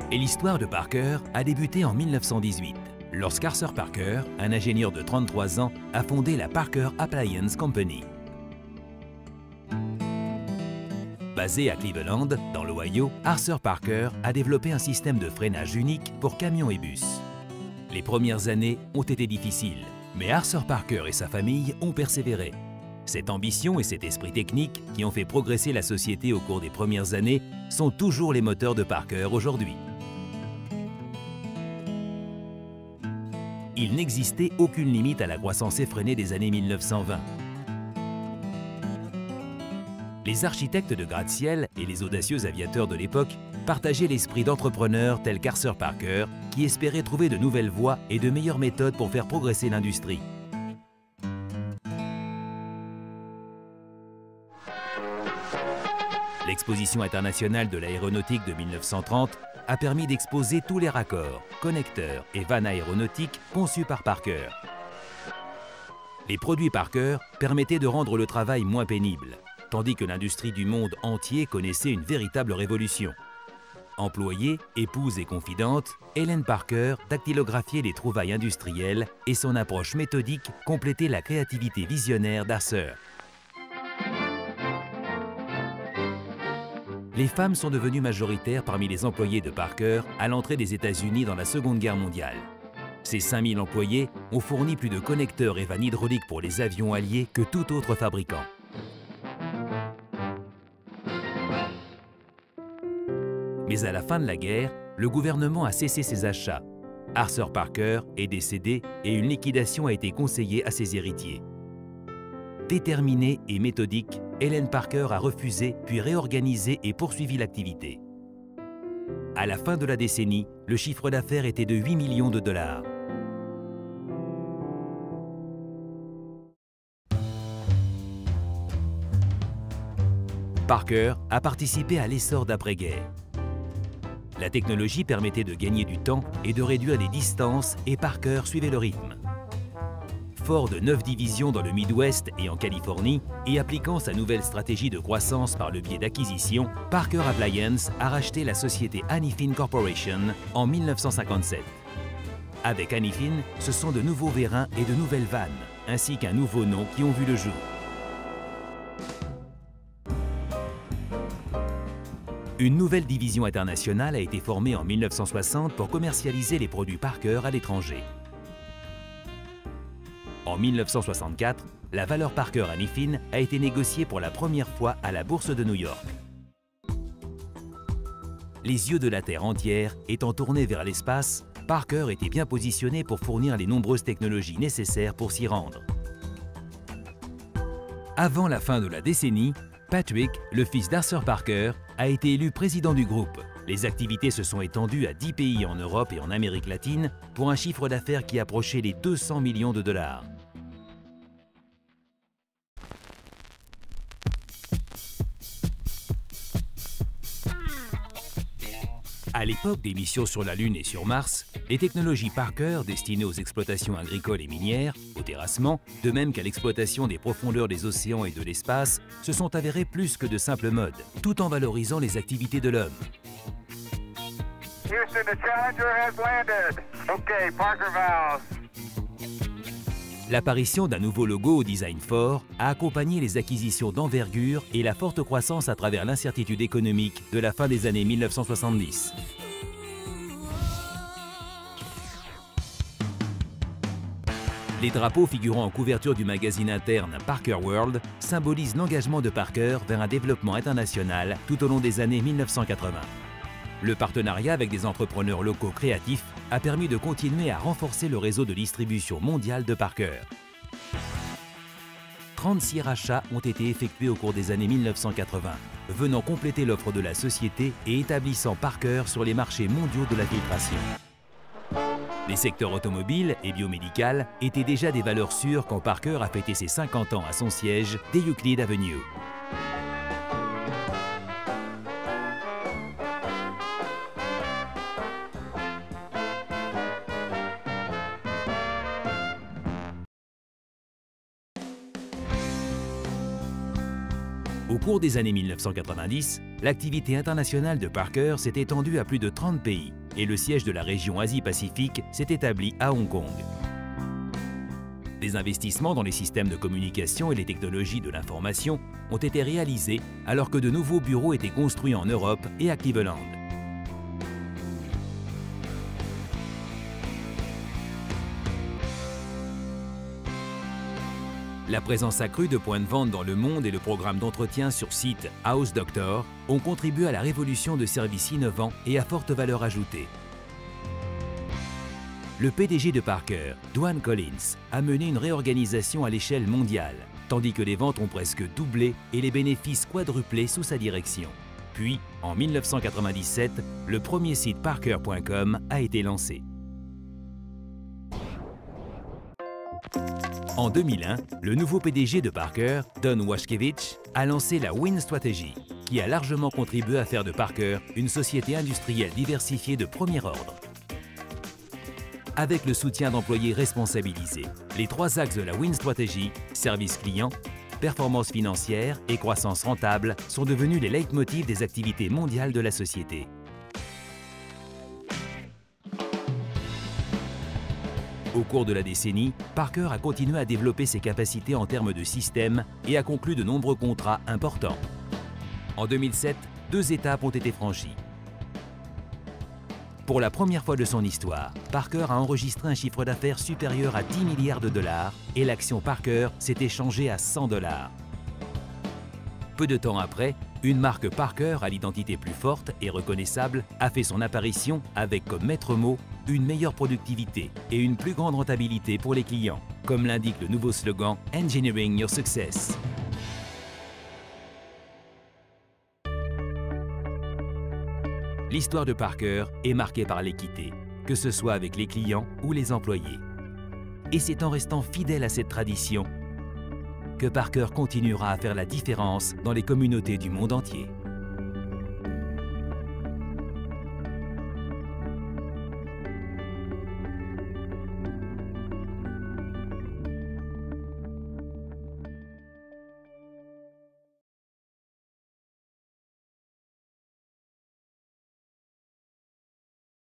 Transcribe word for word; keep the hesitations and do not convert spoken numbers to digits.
Et l'histoire de Parker a débuté en mille neuf cent dix-huit, lorsqu'Arthur Parker, un ingénieur de trente-trois ans, a fondé la Parker Appliance Company. Basé à Cleveland, dans l'Ohio, Arthur Parker a développé un système de freinage unique pour camions et bus. Les premières années ont été difficiles, mais Arthur Parker et sa famille ont persévéré. Cette ambition et cet esprit technique qui ont fait progresser la société au cours des premières années sont toujours les moteurs de Parker aujourd'hui. Il n'existait aucune limite à la croissance effrénée des années mille neuf cent vingt. Les architectes de gratte-ciel et les audacieux aviateurs de l'époque partageaient l'esprit d'entrepreneurs tels qu'Arthur Parker qui espéraient trouver de nouvelles voies et de meilleures méthodes pour faire progresser l'industrie. L'exposition internationale de l'aéronautique de mille neuf cent trente a permis d'exposer tous les raccords, connecteurs et vannes aéronautiques conçus par Parker. Les produits Parker permettaient de rendre le travail moins pénible, tandis que l'industrie du monde entier connaissait une véritable révolution. Employée, épouse et confidente, Ellen Parker dactylographiait les trouvailles industrielles et son approche méthodique complétait la créativité visionnaire d'Arthur. Les femmes sont devenues majoritaires parmi les employés de Parker à l'entrée des États-Unis dans la Seconde Guerre mondiale. Ces cinq mille employés ont fourni plus de connecteurs et vannes hydrauliques pour les avions alliés que tout autre fabricant. Mais à la fin de la guerre, le gouvernement a cessé ses achats. Arthur Parker est décédé et une liquidation a été conseillée à ses héritiers. Déterminée et méthodique, Ellen Parker a refusé, puis réorganisé et poursuivi l'activité. À la fin de la décennie, le chiffre d'affaires était de huit millions de dollars. Parker a participé à l'essor d'après-guerre. La technologie permettait de gagner du temps et de réduire les distances et Parker suivait le rythme. Fort de neuf divisions dans le Midwest et en Californie et appliquant sa nouvelle stratégie de croissance par le biais d'acquisition, Parker Appliance a racheté la société Anyfin Corporation en mille neuf cent cinquante-sept. Avec Anyfin, ce sont de nouveaux vérins et de nouvelles vannes, ainsi qu'un nouveau nom qui ont vu le jour. Une nouvelle division internationale a été formée en mille neuf cent soixante pour commercialiser les produits Parker à l'étranger. En mille neuf cent soixante-quatre, la valeur Parker Anyfin a été négociée pour la première fois à la bourse de New York. Les yeux de la Terre entière étant tournés vers l'espace, Parker était bien positionné pour fournir les nombreuses technologies nécessaires pour s'y rendre. Avant la fin de la décennie, Patrick, le fils d'Arthur Parker, a été élu président du groupe. Les activités se sont étendues à dix pays en Europe et en Amérique latine pour un chiffre d'affaires qui approchait les deux cents millions de dollars. À l'époque des missions sur la Lune et sur Mars, les technologies Parker destinées aux exploitations agricoles et minières, au terrassement, de même qu'à l'exploitation des profondeurs des océans et de l'espace, se sont avérées plus que de simples modes, tout en valorisant les activités de l'homme. Houston, the Challenger has landed. Okay, Parker vows. L'apparition d'un nouveau logo au design fort a accompagné les acquisitions d'envergure et la forte croissance à travers l'incertitude économique de la fin des années mille neuf cent soixante-dix. Les drapeaux figurant en couverture du magazine interne Parker World symbolisent l'engagement de Parker vers un développement international tout au long des années mille neuf cent quatre-vingts. Le partenariat avec des entrepreneurs locaux créatifs a permis de continuer à renforcer le réseau de distribution mondiale de Parker. trente-six rachats ont été effectués au cours des années mille neuf cent quatre-vingts, venant compléter l'offre de la société et établissant Parker sur les marchés mondiaux de la filtration. Les secteurs automobiles et biomédical étaient déjà des valeurs sûres quand Parker a fêté ses cinquante ans à son siège des Euclid Avenue. Au cours des années mille neuf cent quatre-vingt-dix, l'activité internationale de Parker s'est étendue à plus de trente pays, et le siège de la région Asie-Pacifique s'est établi à Hong Kong. Des investissements dans les systèmes de communication et les technologies de l'information ont été réalisés alors que de nouveaux bureaux étaient construits en Europe et à Cleveland. La présence accrue de points de vente dans le monde et le programme d'entretien sur site House Doctor ont contribué à la révolution de services innovants et à forte valeur ajoutée. Le P D G de Parker, Dwan Collins, a mené une réorganisation à l'échelle mondiale, tandis que les ventes ont presque doublé et les bénéfices quadruplés sous sa direction. Puis, en mille neuf cent quatre-vingt-dix-sept, le premier site Parker point com a été lancé. En deux mille un, le nouveau P D G de Parker, Don Washkevich, a lancé la Win Strategy, qui a largement contribué à faire de Parker une société industrielle diversifiée de premier ordre. Avec le soutien d'employés responsabilisés, les trois axes de la Win Strategy, service client, performance financière et croissance rentable, sont devenus les leitmotifs des activités mondiales de la société. Au cours de la décennie, Parker a continué à développer ses capacités en termes de systèmes et a conclu de nombreux contrats importants. En deux mille sept, deux étapes ont été franchies. Pour la première fois de son histoire, Parker a enregistré un chiffre d'affaires supérieur à dix milliards de dollars et l'action Parker s'est échangée à cent dollars. Peu de temps après, une marque Parker à l'identité plus forte et reconnaissable a fait son apparition avec comme maître mot une meilleure productivité et une plus grande rentabilité pour les clients, comme l'indique le nouveau slogan « Engineering Your Success ». L'histoire de Parker est marquée par l'équité, que ce soit avec les clients ou les employés. Et c'est en restant fidèle à cette tradition que Parker continuera à faire la différence dans les communautés du monde entier.